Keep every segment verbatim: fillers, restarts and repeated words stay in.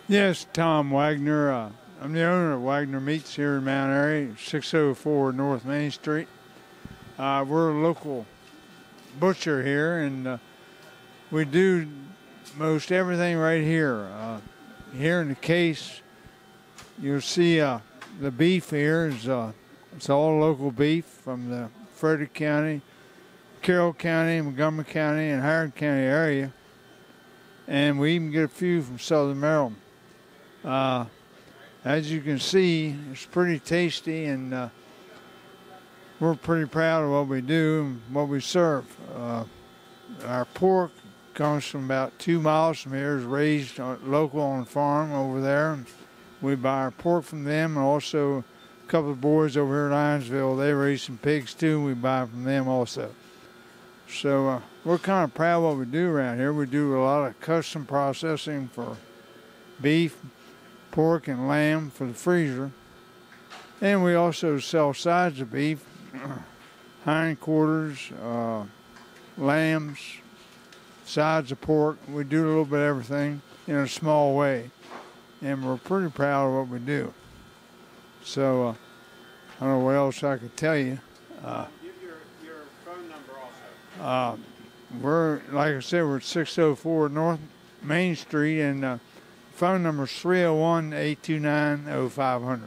Yes, Tom Wagner. Uh, I'm the owner of Wagner Meats here in Mount Airy, six oh four North Main Street. Uh, we're a local butcher here, and uh, we do most everything right here. Uh, here in the case, you'll see uh, the beef here is uh, it's all local beef from the Frederick County, Carroll County, Montgomery County, and Howard County area, and we even get a few from Southern Maryland. Uh, as you can see, it's pretty tasty, and uh, we're pretty proud of what we do and what we serve. Uh, our pork comes from about two miles from here. It's raised on, local on the farm over there. We buy our pork from them, and also a couple of boys over here at Ironsville, they raise some pigs too, and we buy from them also. So uh, we're kind of proud of what we do around here. We do a lot of custom processing for beef, pork, and lamb for the freezer. And we also sell sides of beef, hindquarters, uh, lambs, sides of pork. We do a little bit of everything in a small way. And we're pretty proud of what we do. So uh, I don't know what else I could tell you. Uh, Give your, your phone number also. uh, we're, like I said, we're at six oh four North Main Street, and uh, phone number is three oh one, eight two nine, oh five hundred.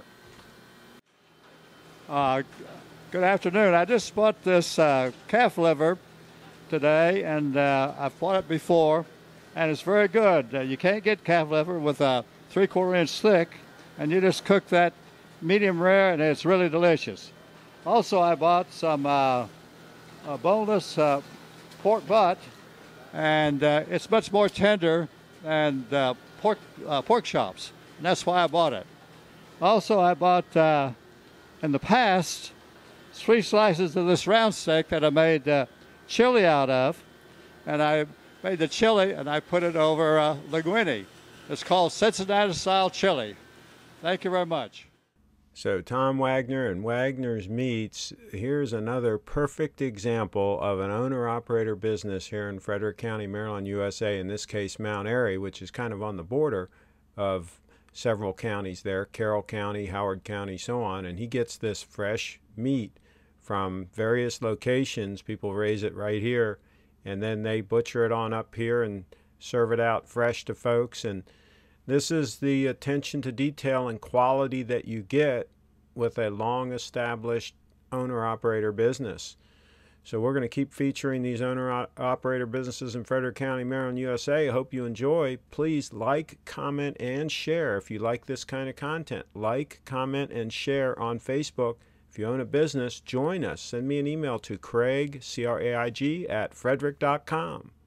Uh, good afternoon. I just bought this uh, calf liver today, and uh, I've bought it before, and it's very good. Uh, you can't get calf liver with a three-quarter inch thick, and you just cook that medium rare, and it's really delicious. Also, I bought some uh, uh, boneless uh, pork butt, and uh, it's much more tender than uh, pork uh, pork chops, and that's why I bought it. Also, I bought uh, in the past three slices of this round steak that I made uh, chili out of, and I made the chili and I put it over uh, linguine. It's called Cincinnati-style chili. Thank you very much. So Tom Wagner and Wagner's Meats, here's another perfect example of an owner-operator business here in Frederick County, Maryland, U S A, in this case Mount Airy, which is kind of on the border of several counties there, Carroll County, Howard County, so on, and he gets this fresh meat from various locations. People raise it right here, and then they butcher it on up here and serve it out fresh to folks. And this is the attention to detail and quality that you get with a long-established owner-operator business. So we're going to keep featuring these owner-operator businesses in Frederick County, Maryland, U S A. I hope you enjoy. Please like, comment, and share if you like this kind of content. Like, comment, and share on Facebook. If you own a business, join us. Send me an email to Craig, C R A I G, at frederick dot com.